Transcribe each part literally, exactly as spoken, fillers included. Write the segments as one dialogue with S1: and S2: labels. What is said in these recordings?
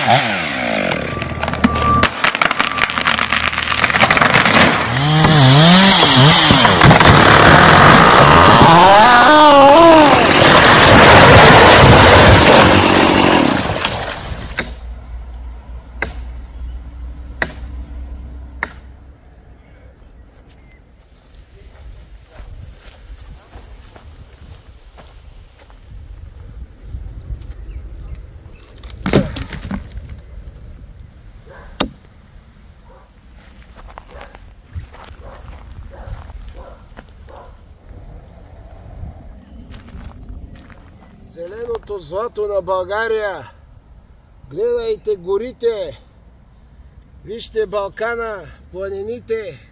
S1: Зеленото злато на България. Гледайте горите. Вижте Балкана, планините.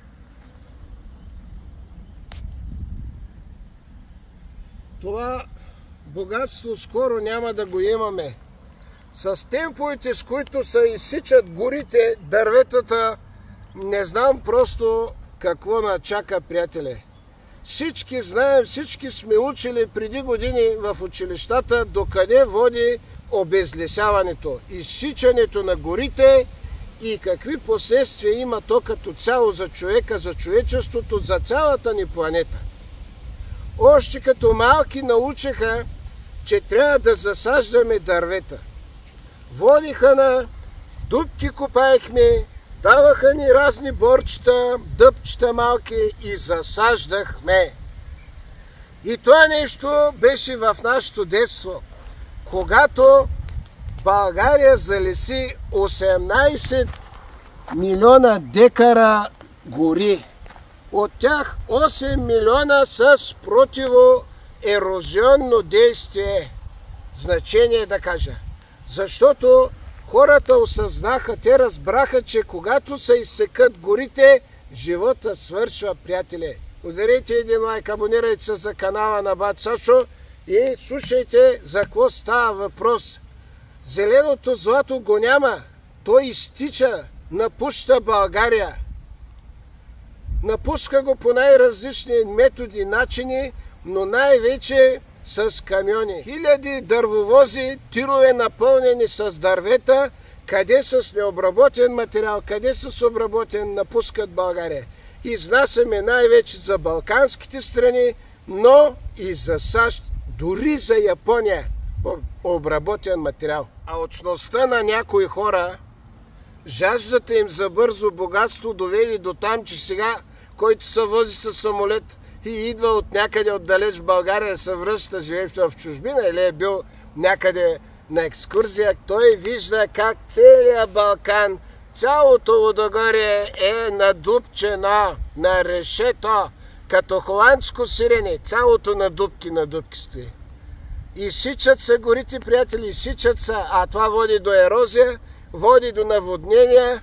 S1: Това богатство скоро няма да го имаме. С темповете, с които се изсичат горите, дърветата, не знам просто какво начака, приятеле. Всички знаем, всички сме учили преди години в училищата докъде води обезлесяването, изсичането на горите и какви последствия има то като цяло за човека, за човечеството, за цялата ни планета. Още като малки научиха, че трябва да засаждаме дървета. Водиха на дупки, копаехме, даваха ни разни борчета, дъбчета малки и засаждахме. И това нещо беше в нашето детство, когато България залеси осемнайсет милиона декара гори. От тях осем милиона с противоерозионно действие. Значение да кажа. Защото хората осъзнаха, те разбраха, че когато се изсекат горите, живота свършва, приятели. Ударете един лайк, абонирайте се за канала на Бат Сашо и слушайте за какво става въпрос. Зеленото злато го няма. Той изтича, напуща България. Напуска го по най-различни методи, начини, но най-вече с камиони. Хиляди дървовози, тирове напълнени с дървета, къде с необработен материал, къде с обработен, напускат България. Изнасяме най-вече за балканските страни, но и за САЩ, дори за Япония, обработен материал. А очността на някои хора, жаждата им за бързо богатство доведе до там, че сега, който се вози с самолет и идва от някъде отдалеч в България, се връща, живее в чужбина или е бил някъде на екскурзия, той вижда как целият Балкан, цялото Лудогорие е надупчено на решето, като холандско сирене, цялото на дупки на дупки стои. Изсичат се горите, приятели, изсичат се, а това води до ерозия, води до наводнения,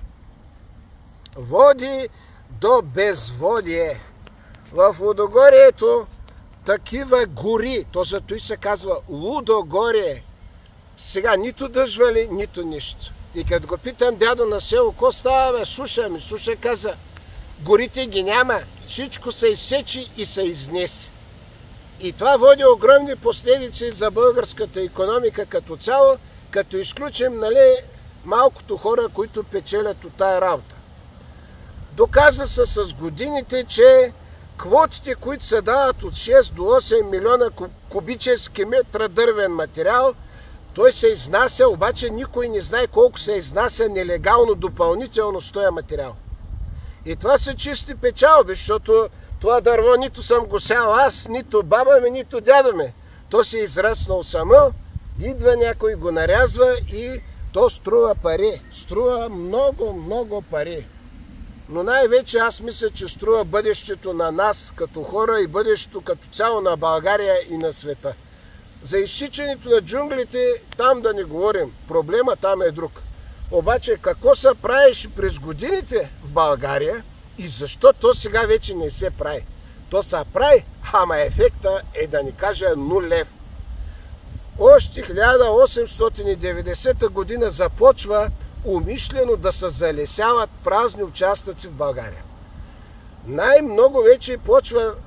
S1: води до безводие. В Лудогорието такива гори, то зато и се казва Лудогорие. Сега нито дъжвали, нито нищо. И като го питам дядо на село, ко става, бе? Суша ми, суша каза, горите ги няма, всичко се изсечи и се изнесе. И това води огромни последици за българската икономика като цяло, като изключим, нали, малкото хора, които печелят от тая работа. Доказа се с годините, че квотите, които се дават от шест до осем милиона кубически метра дървен материал, той се изнася, обаче никой не знае колко се изнася нелегално допълнително с този материал. И това са чисти печалби, защото това дърво нито съм го сял аз, нито баба ми, нито дядо ми. То се е израснал само, идва някой го нарязва и то струва пари. Струва много, много пари. Но най-вече аз мисля, че струва бъдещето на нас като хора и бъдещето като цяло на България и на света. За изсичането на джунглите там да не говорим. Проблема там е друг. Обаче какво се правеше през годините в България и защо то сега вече не се прави? То се прави, ама ефекта е, да ни кажа, нулев. Още хиляда осемстотин и деветдесета година започва умишлено да се залесяват празни участъци в България. Най-много вече почва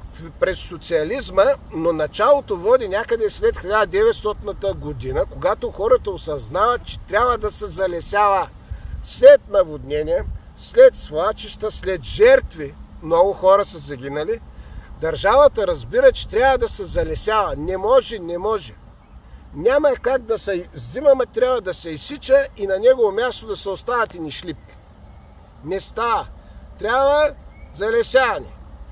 S1: през социализма, но началото води някъде след хиляда деветстотната година, когато хората осъзнават, че трябва да се залесява след наводнения, след свлачища, след жертви. Много хора са загинали. Държавата разбира, че трябва да се залесява. Не може, не може. Няма как да се взима материала, да се изсича и на негово място да се остават и ни шлипки. Не става. Трябва залесяване.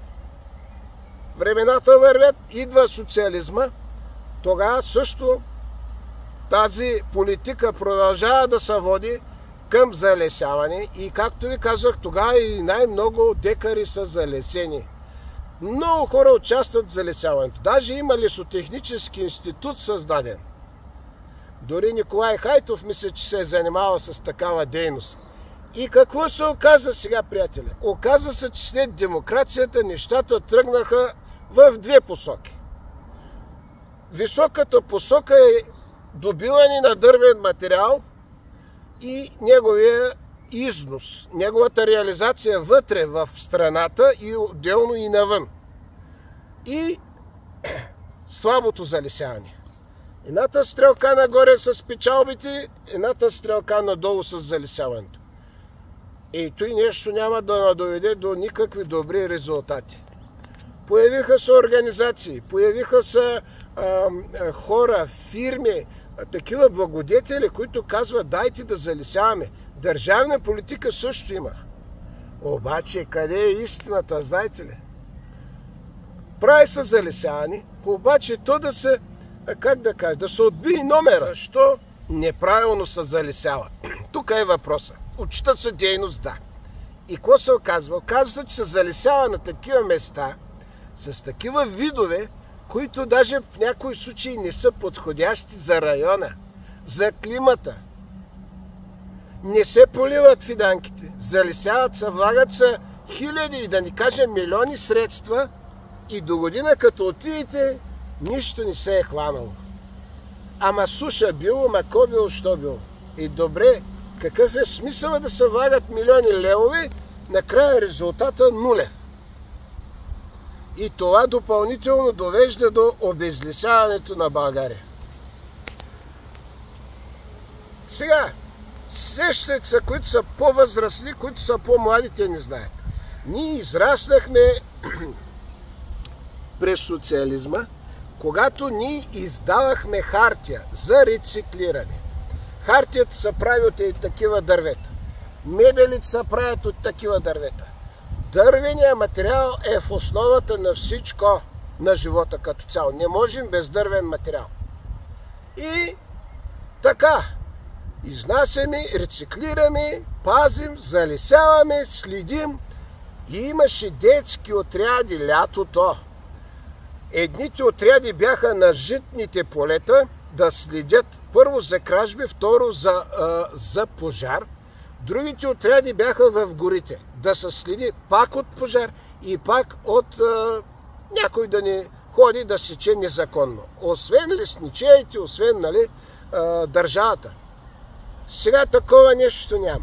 S1: Времената вървят, идва социализма, тогава също тази политика продължава да се води към залесяване и, както ви казах, тогава и най-много декари са залесени. Много хора участват в залесяването. Даже има лесотехнически институт създаден. Дори Николай Хайтов мисля, че се е занимавал с такава дейност. И какво се оказа сега, приятели? Оказа се, че след демокрацията нещата тръгнаха в две посоки. Високата посока е добиване на дървен материал и неговия износ, неговата реализация вътре в страната и отделно и навън. И слабото залесяване. Едната стрелка нагоре с печалбите, едната стрелка надолу с залесяването. И той нещо няма да доведе до никакви добри резултати. Появиха се организации, появиха се а, а, хора, фирми, а, такива благодетели, които казват: дайте да залесяваме. Държавна политика също има. Обаче къде е истината, знаете ли? Прави се залесяване, обаче то да се, как да кажа, да се отбие номера. Защо неправилно се залесява? Тук е въпроса. Отчита се дейност, да. И какво се оказва? Оказва се, че се залесява на такива места с такива видове, които даже в някои случаи не са подходящи за района, за климата. Не се поливат фиданките, залесяват се, влагат се хиляди, да ни кажем милиони средства и до година като отидете, нищо не се е хванало. Ама суша било, ама ко било, що било. И добре, какъв е смисъл да се влагат милиони левове, накрая резултата нулев. И това допълнително довежда до обезлесяването на България. Сега, сещат се, които са по-възрастни, които са по-млади, те не знаят. Ние израснахме през социализма, когато ние издавахме хартия за рециклиране. Хартията се прави от такива дървета. Мебелите се правят от такива дървета. Дървеният материал е в основата на всичко на живота като цяло. Не можем без дървен материал. И така, изнасяме, рециклираме, пазим, залесяваме, следим. И имаше детски отряди лятото. Едните отряди бяха на житните полета да следят първо за кражби, второ за, а, за пожар. Другите отряди бяха в горите да се следи пак от пожар и пак от а, някой да не ходи да сече незаконно. Освен лесничеите, освен нали, а, държавата. Сега такова нещо няма.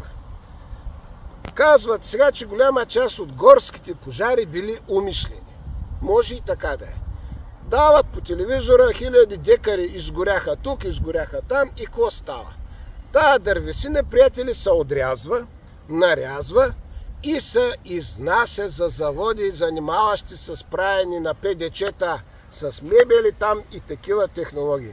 S1: Казват сега, че голяма част от горските пожари били умишлени. Може и така да е. Дават по телевизора, хиляди декари изгоряха тук, изгоряха там и какво става? Тая дървесина, приятели, се отрязва, нарязва и се изнася за заводи, занимаващи с правене на педечета, с мебели там и такива технологии.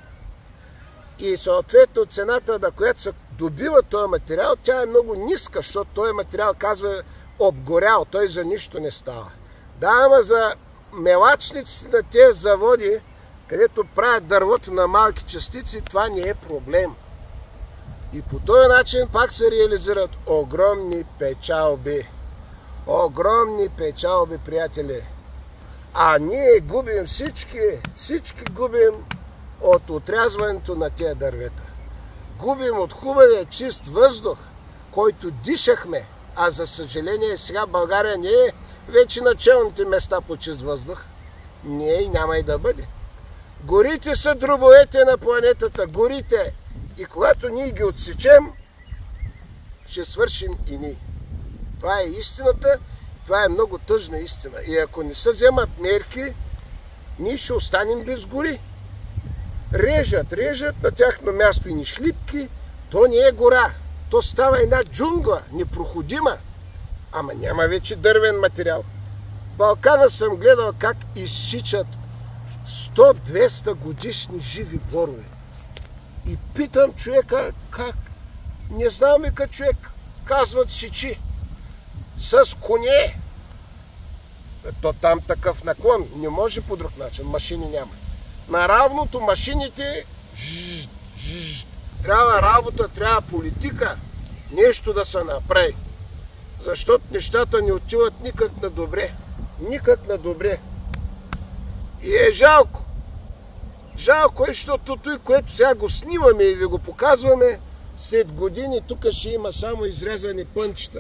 S1: И съответно цената, на която се добива този материал, тя е много ниска, защото този материал, казва, обгорял, той за нищо не става. Да, ама за мелачниците на тези заводи, където правят дървото на малки частици, това не е проблем. И по този начин пак се реализират огромни печалби. Огромни печалби, приятели. А ние губим всички, всички губим от отрязването на тези дървета. Губим от хубавия чист въздух, който дишахме. А за съжаление сега България не е вече на челните места по чист въздух. Не е и няма и да бъде. Горите са дробовете на планетата. Горите. И когато ние ги отсечем, ще свършим и ние. Това е истината Това е много тъжна истина. И ако не се вземат мерки, ние ще останем без гори. Режат, режат на тяхно място и ни шлипки. То не е гора. То става една джунгла, непроходима. Ама няма вече дървен материал. В Балкана съм гледал как изсичат сто-двеста годишни живи борове. И питам човека как. Не знам века човек. Казват сичи. С коне. То там такъв наклон. Не може по друг начин. Машини няма. На равното машините жж, жж, трябва работа, трябва политика. Нещо да се направи. Защото нещата не отиват никак на добре. Никак на добре. И е жалко. Жалко е, защото той, което сега го снимаме и ви го показваме, след години тук ще има само изрезани пънчета.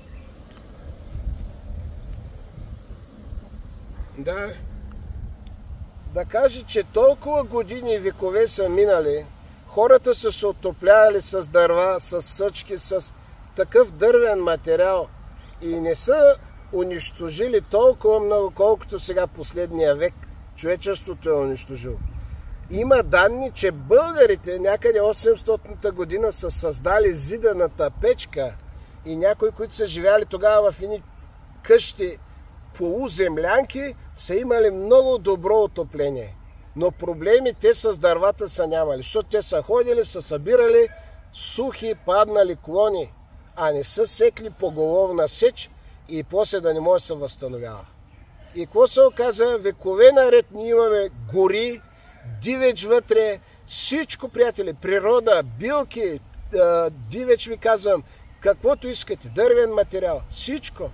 S1: Да. Да каже, че толкова години и векове са минали, хората са се отоплявали с дърва, с съчки, с такъв дървен материал и не са унищожили толкова много, колкото сега последния век човечеството е унищожило. Има данни, че българите някъде осемстотната година са създали зиданата печка и някои, които са живяли тогава в едни къщи полуземлянки, са имали много добро отопление. Но проблеми те с дървата са нямали, защото те са ходили, са събирали сухи, паднали клони, а не са секли поголовна сеч и после да не може да се възстановява. И какво се оказа? Векове наред ние имаме гори, дивеч вътре, всичко, приятели, природа, билки, дивеч ви казвам, каквото искате, дървен материал, всичко.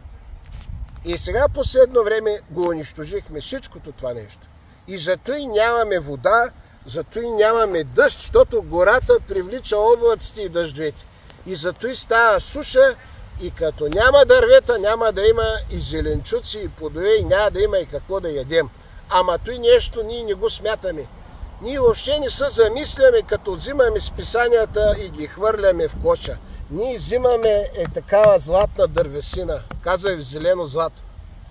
S1: И сега последно време го унищожихме всичкото това нещо. И зато и нямаме вода, зато и нямаме дъжд, защото гората привлича облаците и дъждовете. И зато и става суша и като няма дървета, няма да има и зеленчуци, и плодове, и няма да има и какво да ядем. Ама той нещо ние не го смятаме. Ние въобще не се замисляме, като взимаме списанията и ги хвърляме в коша. Ние взимаме е такава златна дървесина, каза в зелено злато.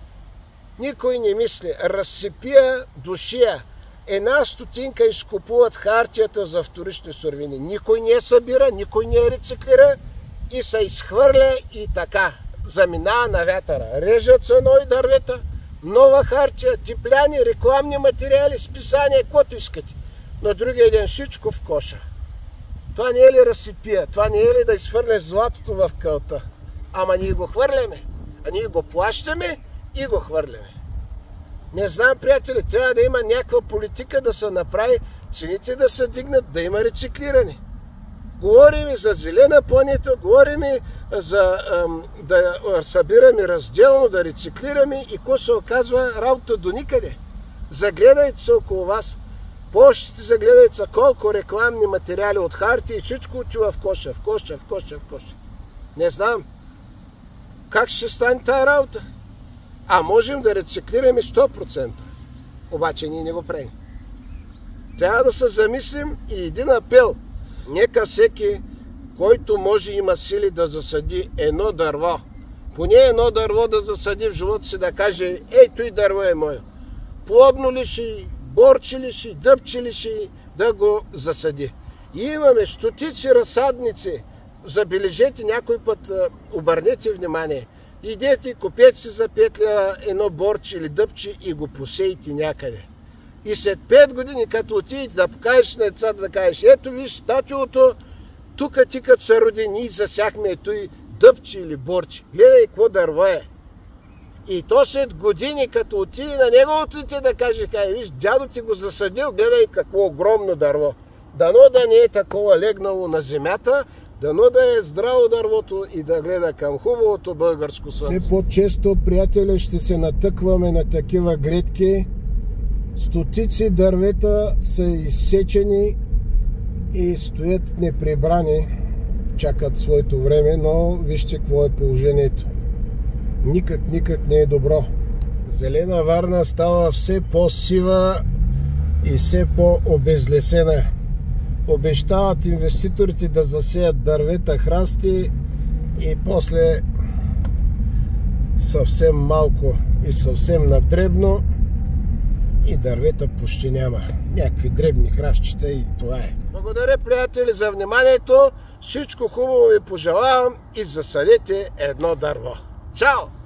S1: Никой не мисли. Разсипия душия. Една стотинка изкупуват хартията за вторични суровини. Никой не я събира, никой не я рециклира и се изхвърля и така. Заминава на вятъра. Режат се нови дървета, нова хартия, типляни, рекламни материали, списания, каквото искате. На другия ден всичко в коша. Това не е ли разсипия? Това не е ли да изхвърляш златото в кълта? Ама ние го хвърляме. А ние го плащаме и го хвърляме. Не знам, приятели, трябва да има някаква политика да се направи, цените да се дигнат, да има рециклиране. Говорим за зелена планета, говорим за ам, да събираме разделно, да рециклираме и какво се оказва работа до никъде. Загледайте се около вас. Почтите загледайте се колко рекламни материали от хартия и всичко отива в коша, в коша, в коша, в коша. Не знам как ще стане тази работа. А можем да рециклираме сто процента. Обаче ние не го правим. Трябва да се замислим и един апел. Нека всеки, който може има сили да засади едно дърво, поне едно дърво да засади в живота си, да каже, ей, той дърво е мое. Плодно ли ще, борчи ли ще, дъбчи ли ще, да го засади. И имаме стотици разсадници. Забележете някой път, обърнете внимание. Идете, купете си за пет лева едно борче или дъбче и го посейте някъде. И след пет години, като отидете да покажеш на децата, да кажеш, ето виж, татиото, тук ти като се роди, ние засяхме ето и дъбче или борче. Гледай какво дърво е. И то след години, като отиде на неговото дете да каже, кай, виж, дядо ти го засадил, гледай какво огромно дърво. Дано да не е такова легнало на земята, дано да е здраво дървото и да гледа към хубавото българско слънце. Все по-често, приятели, ще се натъкваме на такива гледки. Стотици дървета са изсечени и стоят неприбрани, чакат своето време, но вижте какво е положението. Никак, никак не е добро. Зелена Варна става все по-сива и все по-обезлесена. Обещават инвеститорите да засеят дървета, храсти и после съвсем малко и съвсем надребно и дървета почти няма. Някакви дребни храстчета и това е. Благодаря, приятели, за вниманието. Всичко хубаво ви пожелавам и засадете едно дърво. Чао!